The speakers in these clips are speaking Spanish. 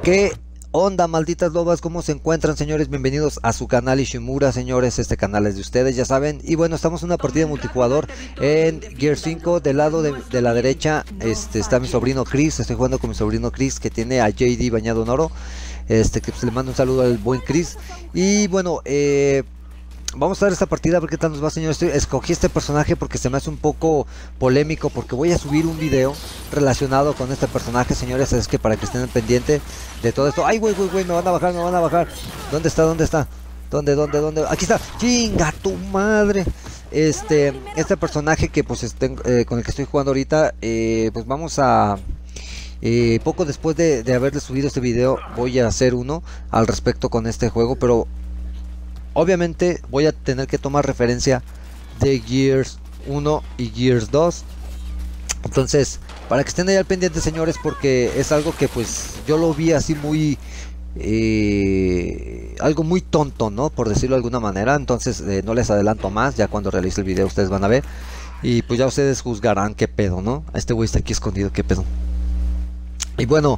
¿Qué onda, malditas lobas? ¿Cómo se encuentran, señores? Bienvenidos a su canal Ishimura, señores. Este canal es de ustedes, ya saben. Y bueno, estamos en una partida multijugador en Gear 5. Del lado de la derecha está mi sobrino Chris. Estoy jugando con mi sobrino Chris, que tiene a JD bañado en oro. Que pues, le mando un saludo al buen Chris. Y bueno, vamos a ver esta partida, a ver qué tal nos va, señores. Escogí este personaje porque se me hace un poco polémico, porque voy a subir un video relacionado con este personaje, señores. Es que para que estén pendientes de todo esto. Ay, güey, me van a bajar, me van a bajar. ¿Dónde está? ¿Dónde está? ¿Dónde? Aquí está. Chinga tu madre. Este personaje que pues con el que estoy jugando ahorita, pues vamos a... poco después de haberle subido este video, voy a hacer uno al respecto con este juego, pero obviamente voy a tener que tomar referencia de Gears 1 y Gears 2. Entonces, para que estén ahí al pendiente, señores, porque es algo que pues yo lo vi así muy... algo muy tonto, ¿no? Por decirlo de alguna manera. Entonces no les adelanto más. Ya cuando realice el video ustedes van a ver. Y pues ya ustedes juzgarán qué pedo, ¿no? Este güey está aquí escondido, qué pedo. Y bueno,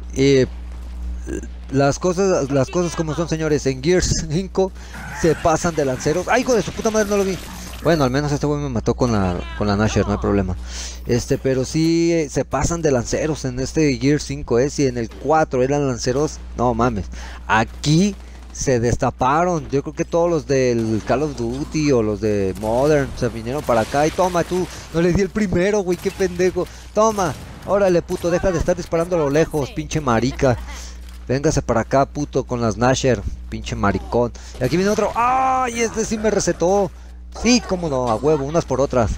las cosas como son, señores. En Gears 5 se pasan de lanceros. ¡Ay, hijo de su puta madre! No lo vi. Bueno, al menos este güey me mató con la Nasher, no hay problema. Pero sí se pasan de lanceros en este Gears 5, si en el 4 eran lanceros, no mames. Aquí se destaparon. Yo creo que todos los del Call of Duty o los de Modern se vinieron para acá. Y toma tú, no le di el primero, güey, qué pendejo. Toma, órale, puto, deja de estar disparando a lo lejos, pinche marica. Véngase para acá, puto, con las Nasher, pinche maricón. Y aquí viene otro. ¡Ay! Este sí me resetó. Sí, cómo no, a huevo, unas por otras.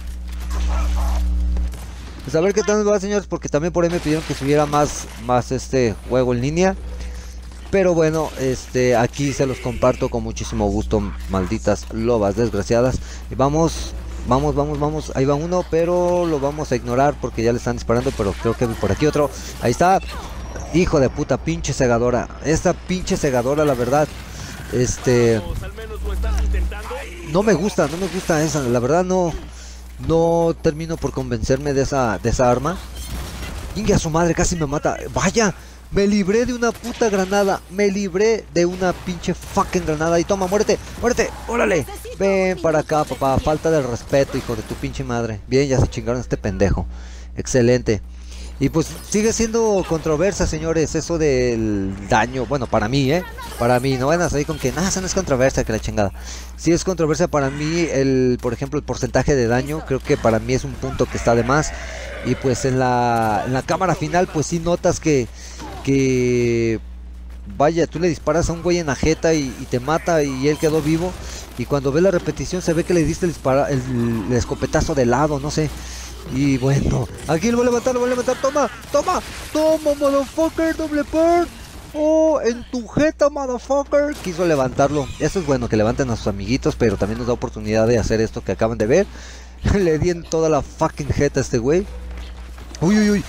Pues a ver qué tal nos va, señores, porque también por ahí me pidieron que subiera más este juego en línea. Pero bueno, aquí se los comparto con muchísimo gusto, malditas lobas desgraciadas. Y vamos. Ahí va uno, pero lo vamos a ignorar porque ya le están disparando. Pero creo que por aquí otro. Ahí está. Hijo de puta, pinche segadora. Esta pinche segadora, la verdad. No me gusta esa. La verdad no termino por convencerme de esa arma. Ingue a su madre, casi me mata. Vaya, me libré de una puta granada. Me libré de una pinche fucking granada. Y toma, muérete, órale. Ven para acá, papá. Falta de respeto, hijo de tu pinche madre. Bien, ya se chingaron a este pendejo. Excelente. Y pues sigue siendo controversia, señores, eso del daño. Bueno, para mí, para mí, no van a salir con que nada, eso no es controversia, que la chingada. Sí es controversia para mí, por ejemplo, el porcentaje de daño. Creo que para mí es un punto que está de más. Y pues en la cámara final, pues sí notas que vaya, tú le disparas a un güey en la jeta y te mata y él quedó vivo. Y cuando ve la repetición se ve que le diste el escopetazo de lado, no sé. Y bueno, aquí lo voy a levantar, toma, motherfucker, doble par. Oh, en tu jeta, motherfucker. Quiso levantarlo. Eso es bueno, que levanten a sus amiguitos, pero también nos da oportunidad de hacer esto que acaban de ver. Le di en toda la fucking jeta a este güey. Uy,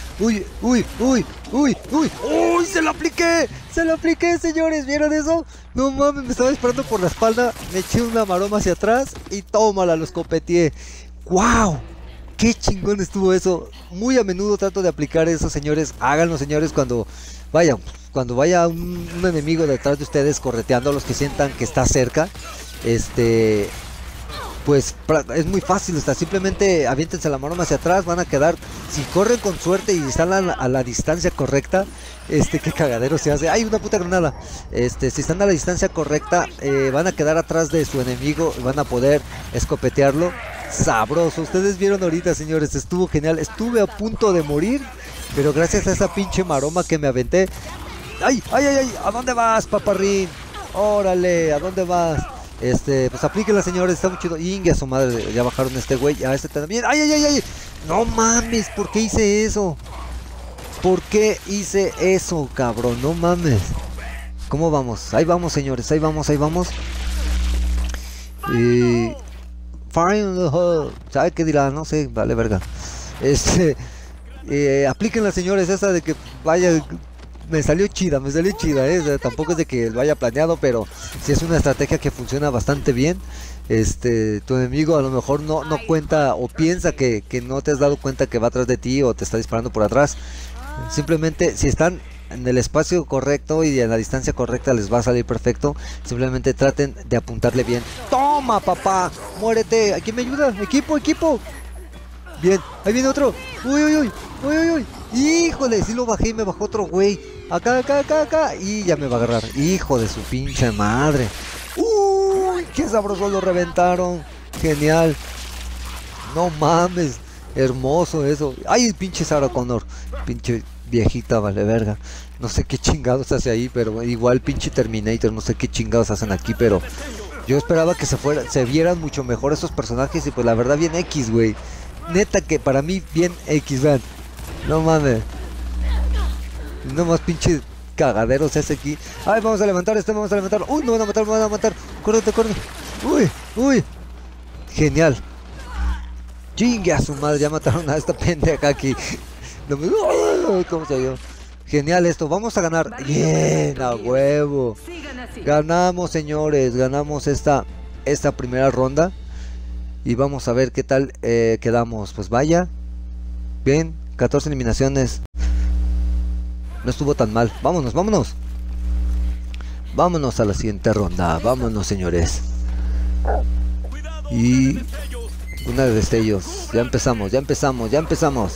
se lo apliqué, señores, ¿vieron eso? No mames, me estaba disparando por la espalda, me eché una maroma hacia atrás y tómala, lo escopeteé. ¡Wow! ¡Qué chingón estuvo eso! Muy a menudo trato de aplicar eso, señores. Háganlo, señores, cuando vaya un enemigo detrás de ustedes correteando, a los que sientan que está cerca. Pues es muy fácil, simplemente aviéntense la maroma hacia atrás, van a quedar, si corren con suerte y están a la distancia correcta, qué cagadero se hace. ¡Ay, una puta granada! Si están a la distancia correcta, van a quedar atrás de su enemigo, van a poder escopetearlo. Sabroso, ustedes vieron ahorita, señores, estuvo genial. Estuve a punto de morir, pero gracias a esa pinche maroma que me aventé. ¡Ay! ¿A dónde vas, paparrín? Órale, ¿a dónde vas? Pues aplíquenla, señores, está muy chido. Ingue a su madre, ya bajaron este güey, a este también. ¡Ay! No mames, ¿por qué hice eso? Cabrón? No mames. ¿Cómo vamos? Ahí vamos, señores, ahí vamos. Fire in the hole. ¿Sabe qué dirá? No sé, vale verga. Aplíquenla, señores, esa de que vaya... Me salió chida, o sea, tampoco es de que lo haya planeado, pero sí es una estrategia que funciona bastante bien. Tu enemigo a lo mejor no cuenta o piensa que no te has dado cuenta que va atrás de ti o te está disparando por atrás. Simplemente si están en el espacio correcto y en la distancia correcta les va a salir perfecto. Simplemente traten de apuntarle bien. ¡Toma, papá! ¡Muérete! ¿Quién me ayuda? ¡Equipo, equipo! Bien, ahí viene otro. ¡Uy, uy, uy! ¡Uy, uy, uy! ¡Híjole! Sí lo bajé y me bajó otro güey. Acá, acá, acá, acá. Y ya me va a agarrar. ¡Hijo de su pinche madre! ¡Uy! ¡Qué sabroso lo reventaron! ¡Genial! No mames. Hermoso eso. ¡Ay, pinche Sarah Connor! Pinche viejita, vale verga. No sé qué chingados hace ahí, pero igual pinche Terminator. No sé qué chingados hacen aquí, pero yo esperaba que se vieran mucho mejor esos personajes. Y pues la verdad bien X, güey. Neta que para mí bien X, vean. No mames. No más pinche cagaderos ese aquí. Ay, vamos a levantar este, vamos a levantar. Uy, me van a matar, me van a matar. Córrete, córrete. Uy, uy. Genial. Chingue a su madre, ya mataron a esta pendeja aquí. No me... ¿Cómo se vio? Genial esto, vamos a ganar. Bien, a huevo. Ganamos, señores, ganamos esta primera ronda. Y vamos a ver qué tal quedamos. Pues vaya. Bien, 14 eliminaciones. No estuvo tan mal. Vámonos, vámonos. Vámonos a la siguiente ronda. Vámonos, señores. Y una de destellos. Ya empezamos, ya empezamos, ya empezamos.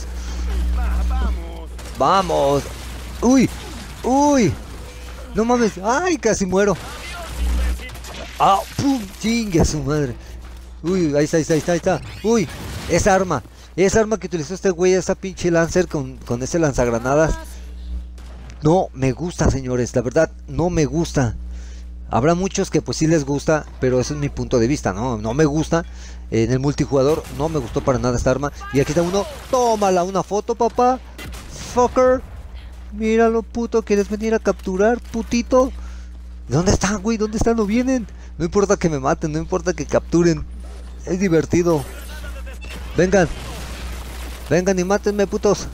Vamos. Uy, uy. No mames. Ay, casi muero. Ah, pum, chingue a su madre. Uy, ahí está, ahí está, ahí está, ahí está. Uy, esa arma que utilizó este güey, esa pinche Lancer con ese lanzagranadas. No me gusta, señores, la verdad, no me gusta. Habrá muchos que pues sí les gusta, pero ese es mi punto de vista, ¿no? No me gusta. En el multijugador no me gustó para nada esta arma. Y aquí está uno, tómala, una foto, papá. Fucker. Míralo, puto, ¿quieres venir a capturar, putito? ¿Dónde están, güey? ¿Dónde están? ¿No vienen? No importa que me maten, no importa que capturen. Es divertido. Vengan. Vengan y mátenme, putos.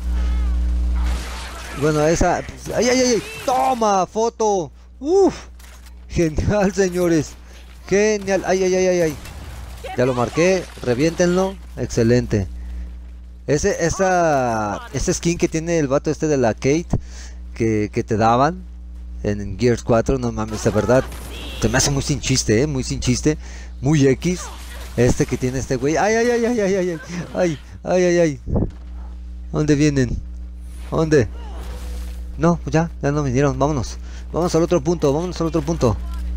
Bueno, esa... Pues, ¡ay, ay, ay! ¡Toma! ¡Foto! ¡Uf! Genial, señores. Genial. ¡Ay, ay, ay, ay, ay! Ya lo marqué. Reviéntenlo. Excelente. Ese skin que tiene el vato este de la Kate que te daban en Gears 4, no mames, la verdad se me hace muy sin chiste, muy sin chiste, muy X. Este que tiene este güey. Ay, ay, ay, ay, ay, ay, ay, ay, ay, ay, ay. ¿Dónde vienen? ¿Dónde? No, pues ya no vinieron, vámonos. Vamos al otro punto, vámonos al otro punto.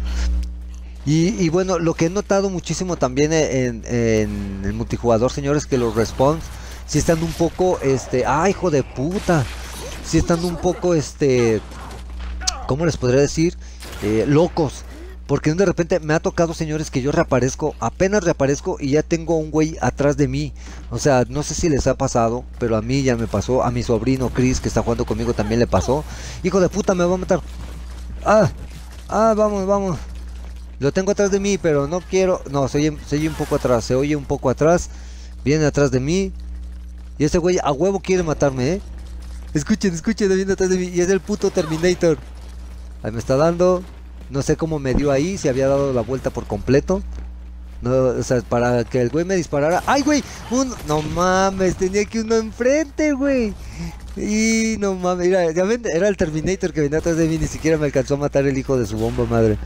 Y bueno, lo que he notado muchísimo también en el multijugador, señores, que los respawns si están un poco, ¡ay, hijo de puta! Si están un poco, ¿cómo les podría decir? Locos. Porque de repente me ha tocado, señores, que yo reaparezco, apenas reaparezco y ya tengo un güey atrás de mí. O sea, no sé si les ha pasado, pero a mí ya me pasó. A mi sobrino Chris, que está jugando conmigo, también le pasó. ¡Hijo de puta, me va a matar! Vamos, vamos. Lo tengo atrás de mí, pero no quiero... No, se oye un poco atrás, se oye un poco atrás. Viene atrás de mí. Y ese güey a huevo quiere matarme, ¿eh? Escuchen, viene atrás de mí. Y es el puto Terminator. Ahí me está dando. No sé cómo me dio ahí, si había dado la vuelta por completo. No, o sea, para que el güey me disparara. ¡Ay, güey! No mames, tenía que uno enfrente, güey. Y no mames, mira, ya ven, era el Terminator que venía atrás de mí. Ni siquiera me alcanzó a matar el hijo de su bomba madre.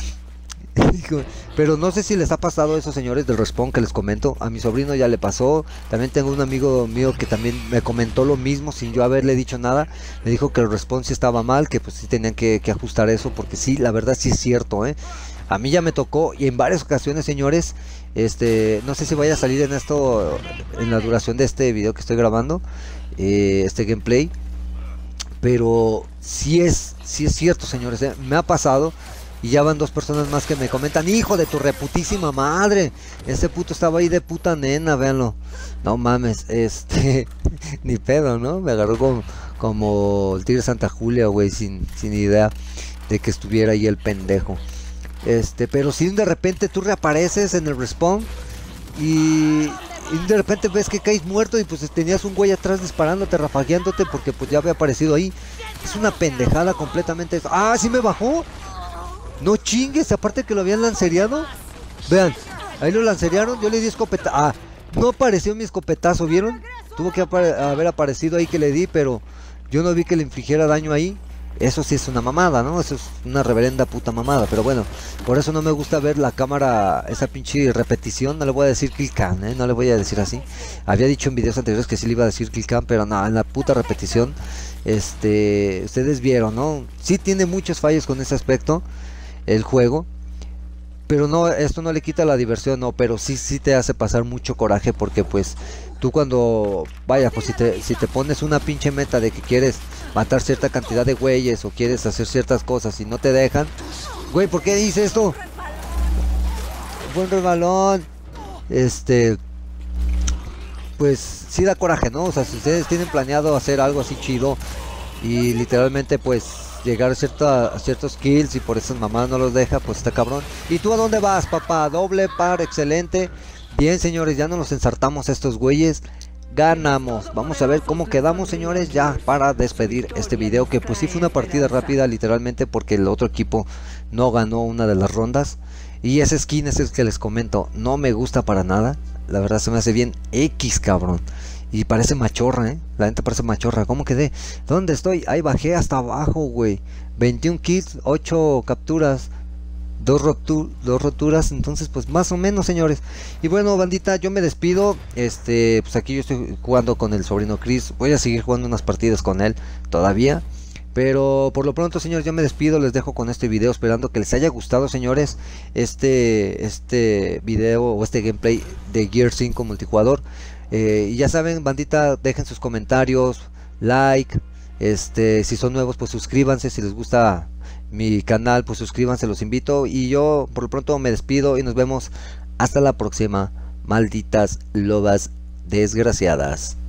Pero no sé si les ha pasado eso, señores, del respawn que les comento. A mi sobrino ya le pasó. También tengo un amigo mío que también me comentó lo mismo sin yo haberle dicho nada. Me dijo que el respawn sí estaba mal, que pues sí tenían que ajustar eso, porque sí, la verdad sí es cierto, A mí ya me tocó y en varias ocasiones, señores. No sé si vaya a salir en esto, en la duración de este video que estoy grabando, este gameplay. Pero sí es cierto, señores, me ha pasado. Y ya van dos personas más que me comentan: hijo de tu reputísima madre, ese puto estaba ahí de puta nena, véanlo. No mames, ni pedo, ¿no? Me agarró como el tigre Santa Julia, güey, sin idea de que estuviera ahí el pendejo. Pero si de repente tú reapareces en el respawn y de repente ves que caes muerto y pues tenías un güey atrás disparándote, rafagueándote porque pues ya había aparecido ahí. Es una pendejada completamente eso. ¡Ah, sí me bajó! No chingues, aparte que lo habían lancereado. Vean, ahí lo lancerearon, yo le di escopetazo. No apareció mi escopetazo, ¿vieron? Tuvo que haber aparecido ahí que le di, pero yo no vi que le infligiera daño ahí. Eso sí es una mamada, ¿no? Eso es una reverenda puta mamada. Pero bueno, por eso no me gusta ver la cámara, esa pinche repetición. No le voy a decir kill cam, no le voy a decir así. Había dicho en videos anteriores que sí le iba a decir kill cam, pero no, en la puta repetición. Ustedes vieron, ¿no? Sí tiene muchos fallos con ese aspecto el juego. Pero no, esto no le quita la diversión, no, pero sí te hace pasar mucho coraje porque pues tú cuando, vaya, pues si te pones una pinche meta de que quieres matar cierta cantidad de güeyes o quieres hacer ciertas cosas y no te dejan, güey, ¿por qué hice esto? Buen rebalón, pues sí da coraje, ¿no? O sea, si ustedes tienen planeado hacer algo así chido y literalmente pues llegar a ciertos kills y por esas mamás no los deja, pues está cabrón. ¿Y tú a dónde vas, papá? Doble par, excelente. Bien, señores, ya no nos ensartamos a estos güeyes. Ganamos. Vamos a ver cómo quedamos, señores, ya para despedir este video, que pues sí fue una partida rápida literalmente porque el otro equipo no ganó una de las rondas. Y ese skin es el que les comento, no me gusta para nada. La verdad se me hace bien X, cabrón. Y parece machorra, la gente parece machorra. ¿Cómo quedé? ¿Dónde estoy? Ahí bajé hasta abajo, güey. 21 kills, 8 capturas, 2 roturas. Entonces, pues más o menos, señores. Y bueno, bandita, yo me despido. Pues aquí yo estoy jugando con el sobrino Chris. Voy a seguir jugando unas partidas con él todavía. Pero por lo pronto, señores, yo me despido, les dejo con este video, esperando que les haya gustado, señores, este video o este gameplay de Gear 5 multijugador. Y ya saben, bandita, dejen sus comentarios, like, si son nuevos, pues suscríbanse, si les gusta mi canal, pues suscríbanse, los invito. Y yo por lo pronto me despido y nos vemos hasta la próxima, malditas lobas desgraciadas.